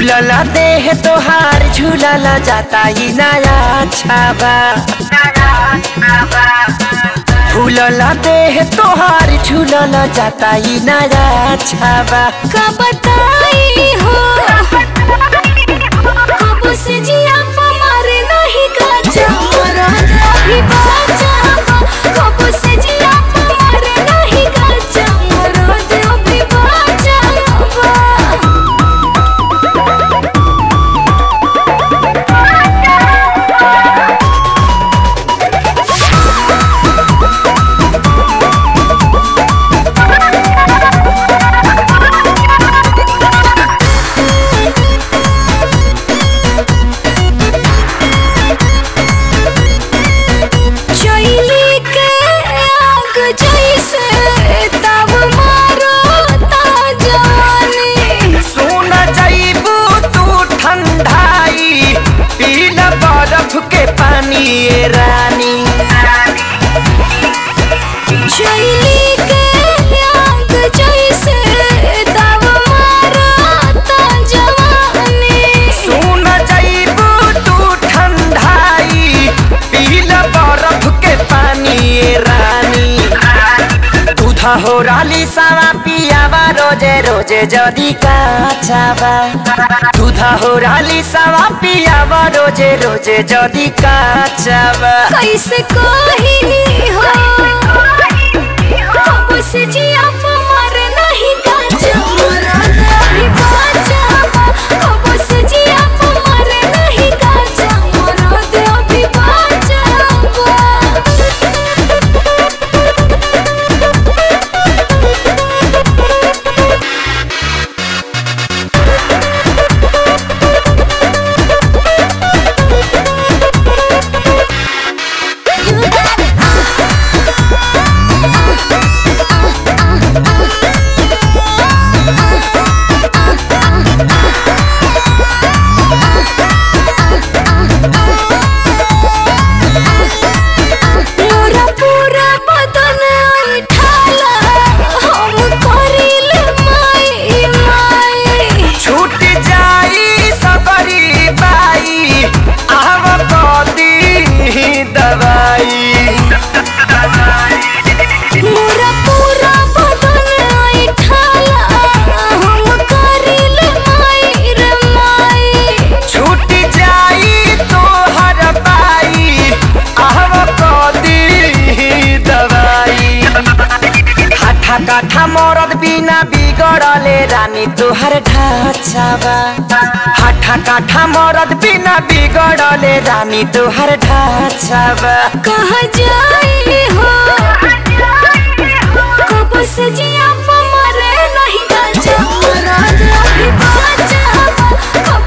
फूलला देह तोहार झूलला जाता ही नया छाबा। फूलला देह तोहार झूलला जाता ही नया छाबा। का बताई हो कब से जिया मारे नहीं काचा मरद अभी बाचा। कब से जिया मारे नहीं काचा मरद अभी बाचा। के पानी ये रानी चैली के आग जैसे दब मारता जवानी। सुन जाइबू तू ठंडाई पीला बर्फ के पानी ये रानी। दूधा हो राली सावा पियावा रोजे रोजे जदी काचावा। दूधा हो राली सावा पियावा रोजे रोजे जदी काचावा। कैसे कही हो कब से जिया मारे नहीं काचा मरद अभी बाचा। कब से जिया मारे नहीं काचा मरद अभी बाचा। काठा मरद बिना बिगड़ले रानी तोहर ढांचावा। हाठा काठा मरद बिना बिगड़ले रानी तोहर ढांचावा। कहाँ जाई हो कब से जिया मारे नहीं काचा मरद अभी बाचा।